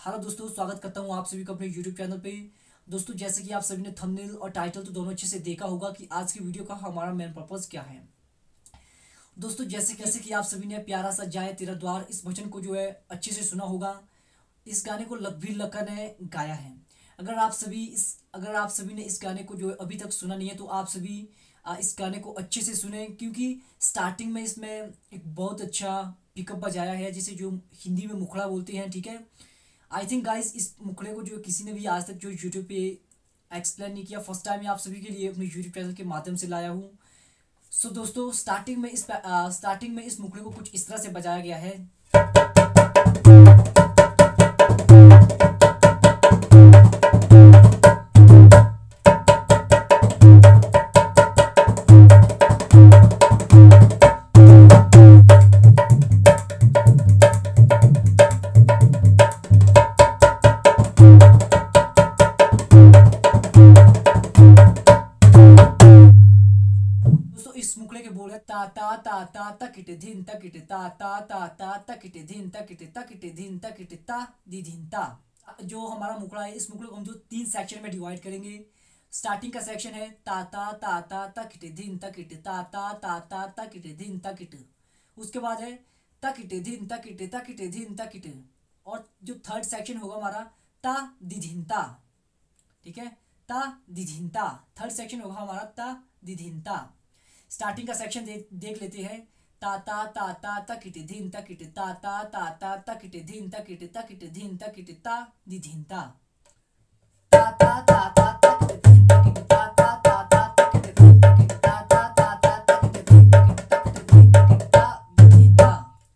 Hello दोस्तों, स्वागत करता हूं आप सभी को अपने YouTube चैनल पे। दोस्तों, जैसे कि आप सभी ने थंबनेल और टाइटल तो दोनों अच्छे से देखा होगा कि आज की वीडियो का हमारा मेन पर्पस क्या है। दोस्तों, जैसे कि आप सभी ने प्यारा सा जाए तेरा द्वार इस भजन को जो है अच्छे से सुना होगा। इस गाने को लखबीर लक्कड़ ने गाया है। अगर आप सभी ने इस गाने को जो है अभी तक सुना नहीं है तो आप सभी इस गाने को अच्छे से सुने, क्योंकि स्टार्टिंग में इसमें एक बहुत अच्छा पिकअप बजाया है, जिसे जो हिंदी में मुखड़ा बोलते हैं। ठीक है, आई थिंक गाइस इस मुखड़े को जो किसी ने भी आज तक जो यूट्यूब पे एक्सप्लेन नहीं किया, फर्स्ट टाइम आप सभी के लिए अपने यूट्यूब चैनल के माध्यम से लाया हूँ। सो दोस्तों, स्टार्टिंग में इस मुखड़े को कुछ इस तरह से बजाया गया है। इस मुखड़े के बोल है ता ता ता ता तकिट धिन तकिट ता ता ता ता तकिट धिन तकिट धिन तकिट ता दी धिन ता। जो हमारा मुखड़ा है, इस मुखड़े को हम जो 3 सेक्शन में डिवाइड करेंगे। स्टार्टिंग का सेक्शन है ता ता ता ता तकिट धिन तकिट ता ता ता ता तकिट धिन तकिट। उसके बाद है तकिट धिन तकिट। और जो थर्ड सेक्शन होगा हमारा ता दी धिन ता। ठीक है, ता दी धिन ता थर्ड सेक्शन होगा हमारा ता दी धिन ता। स्टार्टिंग का सेक्शन देख लेते हैं। ता ता ता ता तकिट धिन तकिट ता ता ता ता तकिट धिन तकिट धिन तकिट ता दी धिन ता। ता ता ता ता तकिट धिन तकिट ता ता ता ता तकिट धिन तकिट ता ता ता ता तकिट धिन तकिट ता दी धिन ता।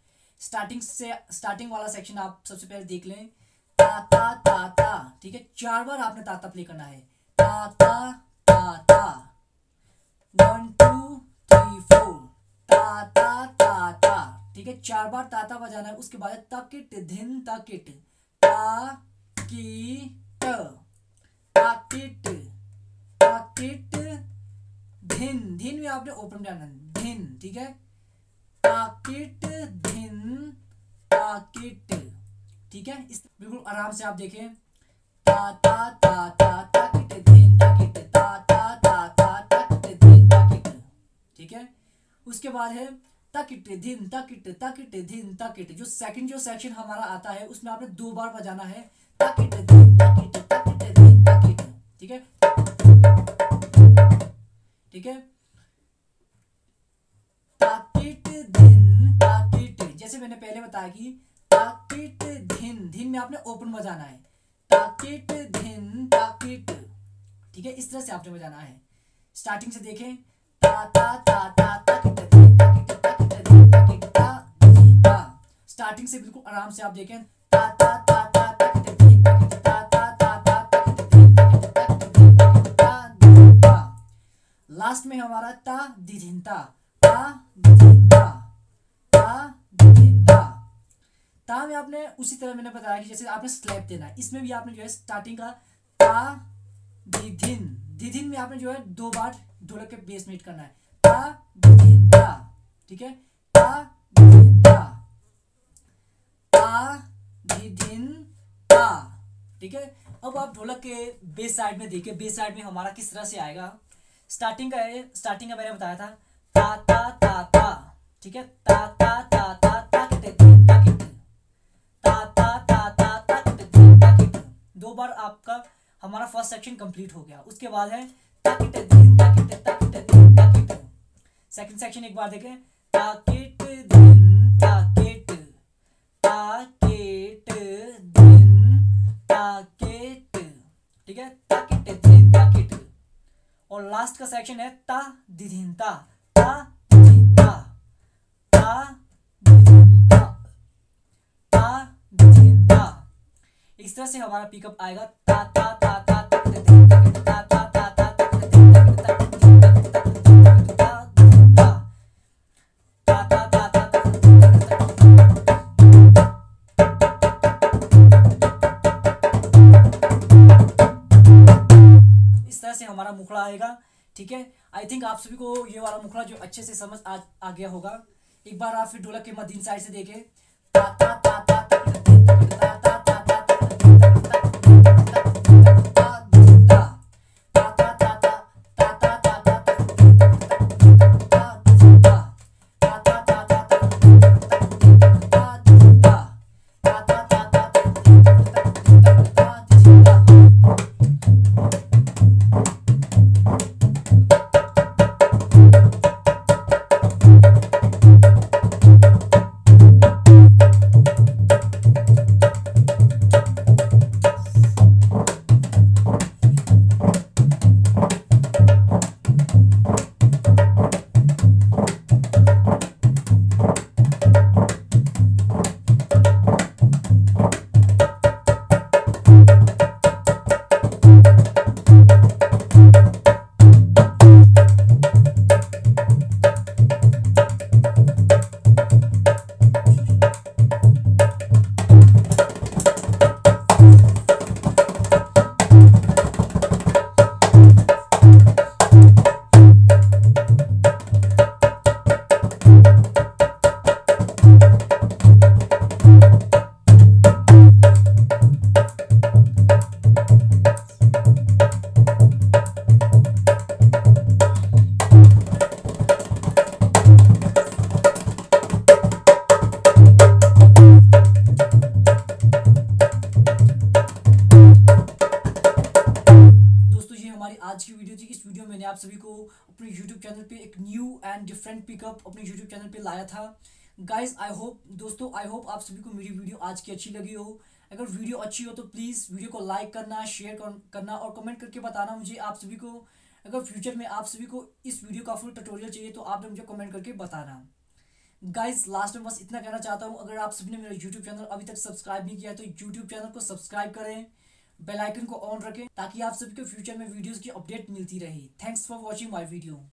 स्टार्टिंग वाला सेक्शन आप सबसे पहले देख लें। ता ता ता ता। ठीक है, 4 बार आपने ता प्ले करना है। ता ता ता ता 1 2 3 4 ता ता ता ता। ठीक है, 4 बार ताता बजाना है। उसके बाद तकिट धिन तकिट ता की ट तकिट तकिट धिन। धिन में आपने ओपन जाना है, धिन। ठीक है, तकिट धिन तकिट। ठीक है, इस बिल्कुल आराम से आप देखें। ता ता ता ता तकिट धिन तकिट ता ता ता ता तकिट धिन तकिट। ठीक है, उसके बाद है तकिट धिन तकिट। जो सेक्शन हमारा आता है उसमें आपने 2 बार बजाना है। तकिट धिन तकिट। ठीक है, ठीक है, तकिट धिन तकिट। जैसे मैंने पहले बताया कि तकिट धिन में आपने ओपन बजाना है। तकिट धिन तकिट। ठीक है, इस तरह से आपने बजाना है। स्टार्टिंग से देखें। ता ता ता ता तकिट धिन तकिट ता धिन ता। स्टार्टिंग से बिल्कुल आराम से आप देखें। ता ता ता ता तकिट धिन तकिट ता ता ता ता तकिट धिन तकिट ता धिन ता। लास्ट में हमारा ता दी धिन ता ता दी धिन ता ता दी धिन ता। ता में आपने उसी तरह मैंने बताया कि जैसे आपने स्लैप देना है, इसमें भी आपने जो है स्टार्टिंग का ता दी धिन में आपने जो है 2 बार ढोलक के बेस में हिट करना है। ता दी धिन ता। ठीक है, ता दी धिन ता ता दी धिन ता। ठीक है, अब आप ढोलक के बेस साइड में देखिए। बेस साइड में हमारा किस तरह से आएगा। स्टार्टिंग का मैंने बताया था ता ता ता ता। ठीक है, ता ता ता ता तकिट धिन तकिट ता ता ता ता तकिट धिन तकिट। 2 बार आपका हमारा फर्स्ट सेक्शन कंप्लीट हो गया। उसके बाद है तकिट धिन तकिट। सेकंड सेक्शन एक बार देखें। तकिट धिन तकिट धिन तकिट। ठीक है, तकिट धिन तकिट। और लास्ट का सेक्शन है ता दी धिन ता धिन ता ता धिन ता ता धिन ता। इस तरह से हमारा पिकअप आएगा। ता ता ता ता तकिट धिन तकिट ता ता ता ता तकिट धिन तकिट धिन तकिट ता धिन ता ता ता ता ता तकिट धिन तकिट। इस तरह से हमारा मुखड़ा आएगा। ठीक है, आई थिंक आप सभी को ये वाला मुखड़ा जो अच्छे से समझ आ गया होगा। एक बार आप फिर ढोलक के मदीन साइड से देखें। ता ता ता ता तकिट धिन तकिट ता ता ता ता तकिट आप सभी को अपने यूट्यूब चैनल पे एक न्यू एंड डिफरेंट पिकअप अपने यूट्यूब चैनल पे लाया था। गाइज दोस्तों आई होप आप सभी को मेरी वीडियो आज की अच्छी लगी हो। अगर वीडियो अच्छी हो तो प्लीज़ वीडियो को लाइक करना, शेयर करना और कमेंट करके बताना मुझे आप सभी को। अगर फ्यूचर में आप सभी को इस वीडियो का फुल ट्यूटोरियल चाहिए तो आपने मुझे कमेंट करके बताना। गाइज लास्ट में बस इतना कहना चाहता हूँ, अगर आप सभी ने मेरा यूट्यूब चैनल अभी तक सब्सक्राइब नहीं किया तो यूट्यूब चैनल को सब्सक्राइब करें, बेल आइकन को ऑन रखें ताकि आप सभी को फ्यूचर में वीडियोस की अपडेट मिलती रहे। Thanks for watching my video.